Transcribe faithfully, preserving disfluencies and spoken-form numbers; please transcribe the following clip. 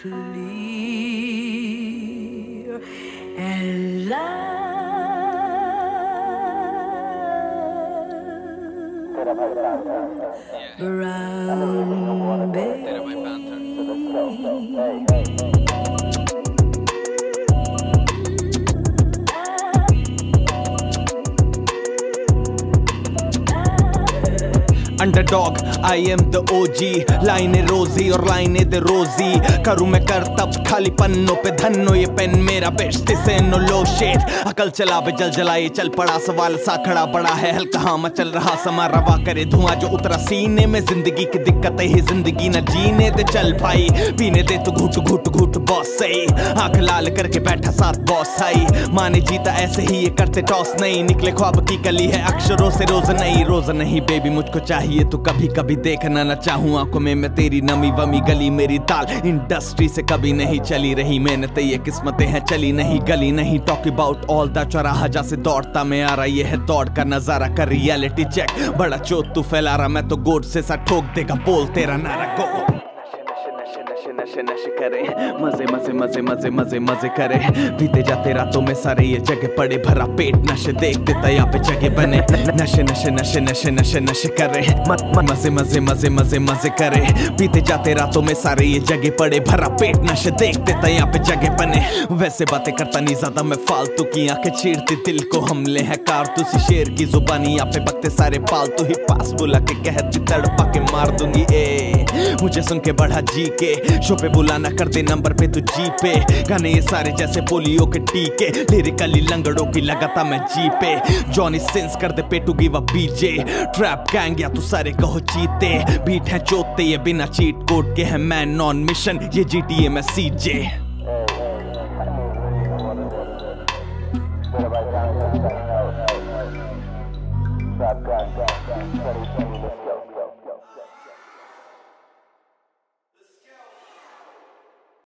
clear and loud. Brown baby. Underdog I am the OG, लाइने रोजी और लाइने दे रोजी, करूँ मैं कर तब खाली पन्नों पे धन्नो ये पेन मेरा बेचते से नो लो शेड, अकल चला बे जल जलाए चल पड़ा सवाल सा खड़ा बड़ा है हल्का हाँ मचल रहा समा रवा करे धुआं जो उतरा सीने में, जिंदगी की दिक्कतें ही जिंदगी न जीने दे चल भाई, पीने दे तो घुट घुट घुट बॉस सही, आंख लाल करके बैठा साथ बॉस आई, माने जीता ऐसे ही ये करते टॉस नहीं, निकले ख्वाब की कली है अक्षरों से रोज नहीं, रोज नहीं बेबी मुझको चाहिए ये तो कभी कभी देखना ना चाहूँ आंखों में मैं तेरी नमी वमी, गली मेरी ताल इंडस्ट्री से कभी नहीं चली रही मेहनतें ये किस्मतें हैं चली नहीं गली नहीं, टॉक अबाउट ऑल द चौराहा जैसे दौड़ता मैं आ रहा ये है दौड़ का नजारा कर रियलिटी चेक, बड़ा चोट तू फैला रहा मैं तो गोड से सा ठोक देगा बोल तेरा नारा को, नशे नशे करे मजे मजे मजे मजे मजे मजे करे, बीते जाते रातों में सारे ये जगह पड़े भरा पेट नशे देख देता यहाँ पे जगह बने, नशे नशे नशे नशे नशे नशे करे मजे मजे मजे मजे मजे करे, बीते जाते रातों में सारे ये जगह पड़े भरा पेट नशे देख देता यहाँ पे जगह बने, वैसे बातें करता नहीं ज्यादा मैं फालतू की आंखें चीरती दिल को हमले है कारतूसी शेर की जुबानी यहाँ पे बकते सारे पालतू ही पास बुला के कहती तड़पा के मार दूंगी ए, मुझे सुन के बढ़ा जी के शो पे बुलाना कर दे नंबर पे तू जी पे, गाने ये सारे जैसे पोलियो के टीके, लिरिकली लंगड़ों की लगाता मैं जी पे, जॉनी सिंस कर दे पेटू give up BJ, trap gang या तू सारे कहो चीते, बीट है चोते ये बिना चीट कोड के है मैन ऑन मिशन ये जीटीए में CJ. Trap gang, gang, gang,